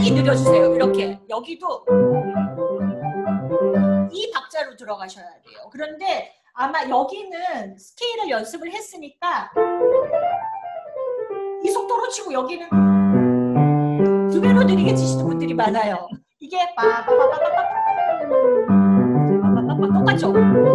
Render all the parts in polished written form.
갑자기 느려주세요. 이렇게 여기도 이 박자로 들어가셔야 돼요. 그런데 아마 여기는 스케일을 연습을 했으니까 이 속도로 치고 여기는 두 배로 느리게 치시는 분들이 많아요. 이게 똑같죠?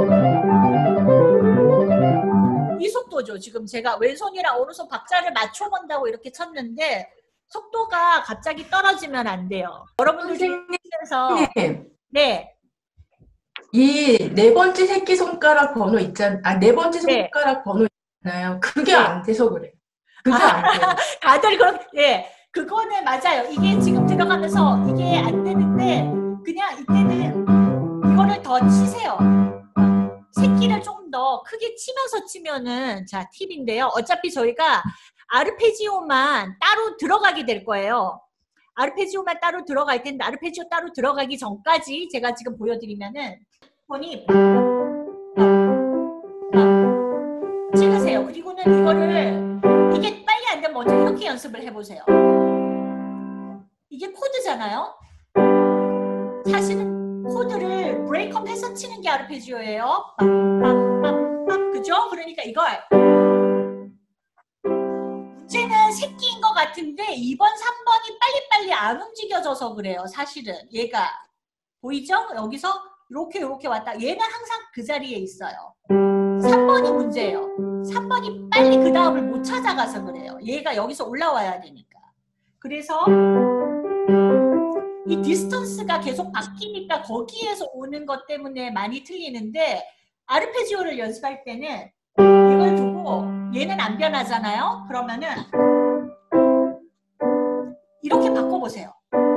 이 속도죠. 지금 제가 왼손이랑 오른손 박자를 맞춰본다고 이렇게 쳤는데 속도가 갑자기 떨어지면 안 돼요. 여러분들 중에서 네. 이 네 번째 새끼손가락 번호 있잖아요. 네 번째 손가락 번호 있잖아요. 그게 안 돼서 그래. 그게 안 돼요. 다들 그럼 네. 그거는 맞아요. 이게 지금 들어가면서 이게 안 되는데 그냥 이때는 이거를 더 치세요. 새끼를 좀 더 크게 치면서 치면은 자 팁인데요. 어차피 저희가 아르페지오만 따로 들어가게 될 거예요. 아르페지오만 따로 들어갈 텐데 아르페지오 따로 들어가기 전까지 제가 지금 보여드리면은 폰이 찍으세요. 그리고는 이거를 이게 빨리 안 되면 먼저 이렇게 연습을 해보세요. 이게 코드잖아요. 사실은 코드를 브레이크업 해서 치는 게 아르페지오예요. 그죠? 그러니까 이걸 문제는 새끼인 것 같은데 2번, 3번이 빨리빨리 안 움직여져서 그래요. 사실은 얘가 보이죠? 여기서 이렇게 왔다. 얘는 항상 그 자리에 있어요. 3번이 문제예요. 3번이 빨리 그 다음을 못 찾아가서 그래요. 얘가 여기서 올라와야 되니까. 그래서 이 디스턴스가 계속 바뀌니까 거기에서 오는 것 때문에 많이 틀리는데 아르페지오를 연습할 때는 이걸 두고 얘는 안 변하잖아요. 그러면은 이렇게 바꿔보세요.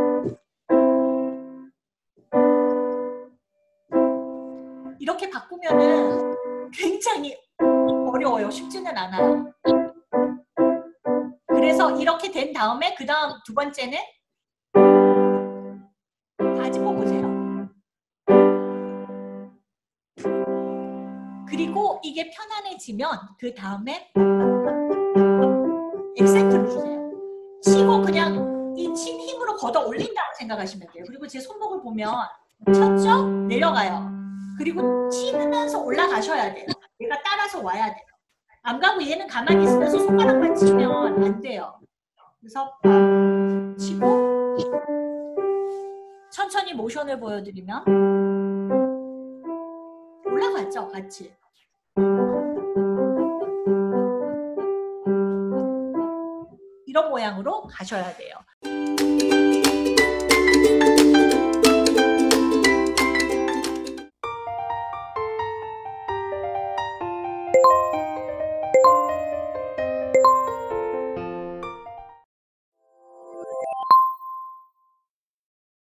이렇게 바꾸면은 굉장히 어려워요. 쉽지는 않아요. 그래서 이렇게 된 다음에 그 다음 두 번째는 다 짚어보세요. 그리고 이게 편안해지면 그 다음에 액센트를 주세요. 치고 그냥 이 친 힘으로 걷어 올린다고 생각하시면 돼요. 그리고 제 손목을 보면 쳤죠? 내려가요. 그리고 치면서 올라가셔야 돼요. 얘가 따라서 와야 돼요. 안 가고 얘는 가만히 있으면서 손가락만 치면 안 돼요. 그래서 치고 천천히 모션을 보여드리면 올라갔죠? 같이. 이런 모양으로 가셔야 돼요.